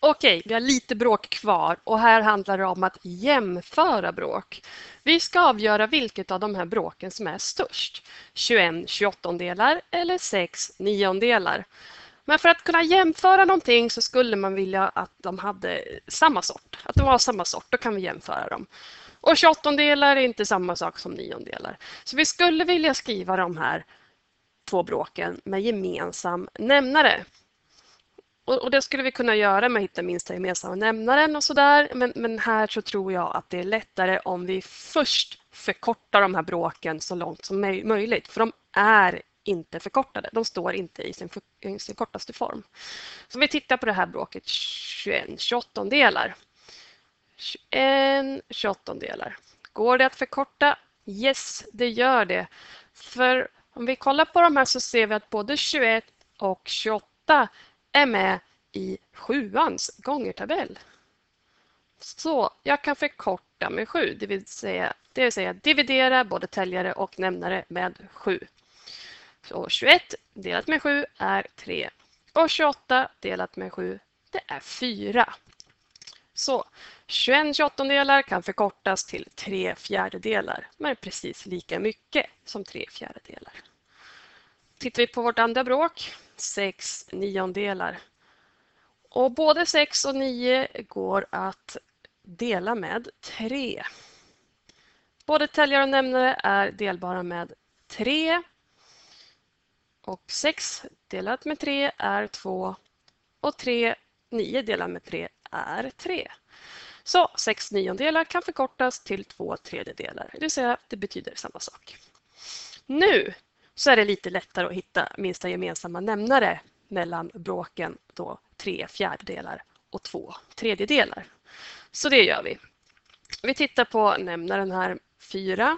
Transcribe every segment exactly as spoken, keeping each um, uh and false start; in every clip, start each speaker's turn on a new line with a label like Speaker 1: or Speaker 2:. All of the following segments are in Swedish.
Speaker 1: Okej, vi har lite bråk kvar och här handlar det om att jämföra bråk. Vi ska avgöra vilket av de här bråken som är störst. tjugoett tjugoåttondelar eller sex niondelar. Men för att kunna jämföra någonting så skulle man vilja att de hade samma sort. Att de var samma sort, då kan vi jämföra dem. Och tjugoåttondelar är inte samma sak som niondelar. Så vi skulle vilja skriva de här två bråken med gemensam nämnare. Och det skulle vi kunna göra med att hitta minsta gemensamma nämnaren och sådär. Men, men här så tror jag att det är lättare om vi först förkortar de här bråken så långt som möjligt. För de är inte förkortade. De står inte i sin, i sin kortaste form. Så vi tittar på det här bråket tjugoett tjugoåttondelar. tjugoett tjugoåttondelar. Går det att förkorta? Yes, det gör det. För om vi kollar på de här så ser vi att både tjugoett och tjugoåtta är med i sjuans gångertabell. Så jag kan förkorta med sju, det vill säga, det vill säga dividera både täljare och nämnare med sju. Så tjugoett delat med sju är tre och tjugoåtta delat med sju det är fyra. Så tjugoett tjugoåttondelar kan förkortas till tre fjärdedelar, men precis lika mycket som tre fjärdedelar. Tittar vi på vårt andra bråk, sex niondelar. Och både sex och nio går att dela med tre. Både täljare och nämnare är delbara med tre. Och sex delat med tre är två. Och tre, nio delat med tre är tre. Så sex niondelar kan förkortas till två tredjedelar. Det vill säga det betyder samma sak. Nu så är det lite lättare att hitta minsta gemensamma nämnare mellan bråken då tre fjärdedelar och två tredjedelar. Så det gör vi. Vi tittar på nämnaren här fyra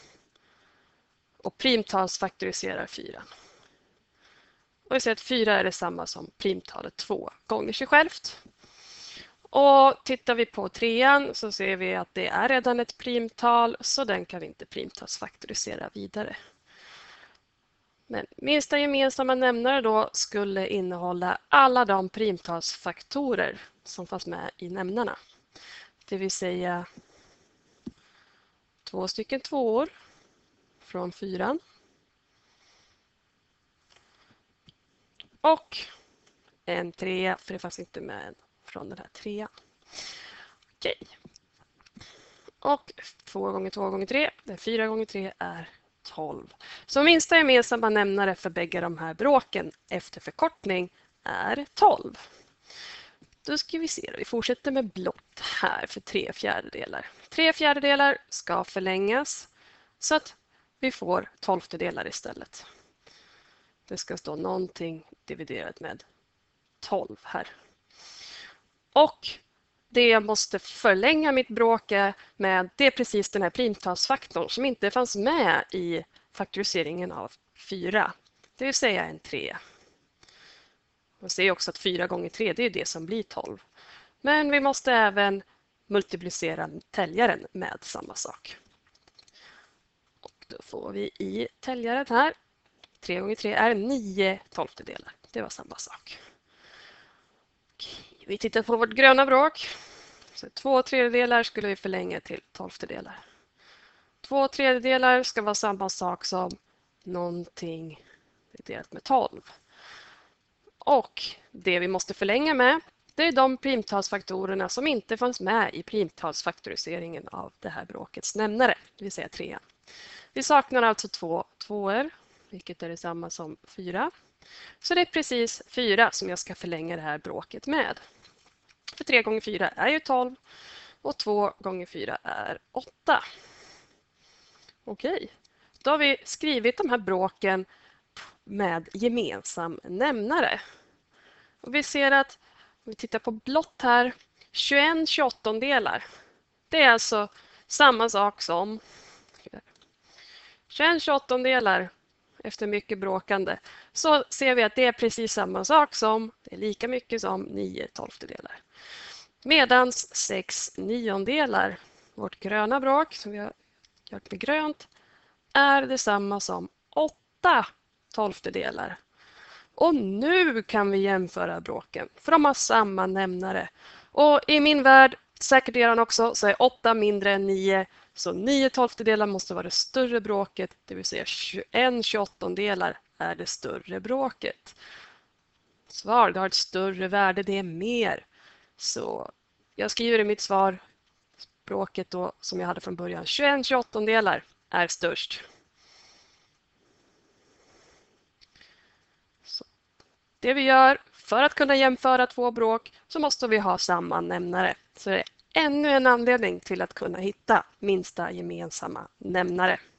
Speaker 1: och primtalsfaktoriserar fyra. Och vi ser att fyra är detsamma som primtalet två gånger sig självt. Och tittar vi på trean så ser vi att det är redan ett primtal så den kan vi inte primtalsfaktorisera vidare. Men minsta gemensamma nämnare då skulle innehålla alla de primtalsfaktorer som fanns med i nämnarna. Det vill säga två stycken tvåor från fyran. Och en trea, för det fanns inte med från den här trean. Okej. Och två gånger två gånger tre, det är fyra gånger tre är tolv. Så minsta gemensamma nämnare för bägge de här bråken efter förkortning är tolv. Då ska vi se, då. Vi fortsätter med blått här för tre fjärdedelar. Tre fjärdedelar ska förlängas så att vi får tolftedelar istället. Det ska stå någonting dividerat med tolv här. Och det jag måste förlänga mitt bråk med, det är precis den här primtalsfaktorn som inte fanns med i faktoriseringen av fyra. Det vill säga en tre. Man ser också att fyra gånger tre det är det som blir tolv. Men vi måste även multiplicera täljaren med samma sak. Och då får vi i täljaren här. tre gånger tre är nio tolftedelar. Det var samma sak. Vi tittar på vårt gröna bråk. Så två tredjedelar skulle vi förlänga till tolftedelar. Två tredjedelar ska vara samma sak som någonting delat med tolv. Och det vi måste förlänga med, det är de primtalsfaktorerna som inte fanns med i primtalsfaktoriseringen av det här bråkets nämnare, det vill säga trean. Vi saknar alltså två tvåor, vilket är detsamma som fyra. Så det är precis fyra som jag ska förlänga det här bråket med. För tre gånger fyra är ju tolv och två gånger fyra är åtta. Okej, då har vi skrivit de här bråken med gemensam nämnare. Och vi ser att, om vi tittar på blått här, tjugoett tjugoåttondelar. Det är alltså samma sak som tjugoett tjugoåttondelar. Efter mycket bråkande så ser vi att det är precis samma sak som, det är lika mycket som nio tolftedelar. Medans sex niondelar, vårt gröna bråk som vi har gjort med grönt, är detsamma som åtta tolftedelar. Och nu kan vi jämföra bråken, för de har samma nämnare. Och i min värld, säkert eran också, så är åtta mindre än nio. Så nio tolftedelar måste vara det större bråket, det vill säga tjugoett tjugoåttondelar är det större bråket. Svar, det har ett större värde, det är mer. Så jag skriver i mitt svar, bråket då som jag hade från början, tjugoett tjugoåttondelar är störst. Så det vi gör för att kunna jämföra två bråk så måste vi ha samma nämnare. Så det är ännu en anledning till att kunna hitta minsta gemensamma nämnare.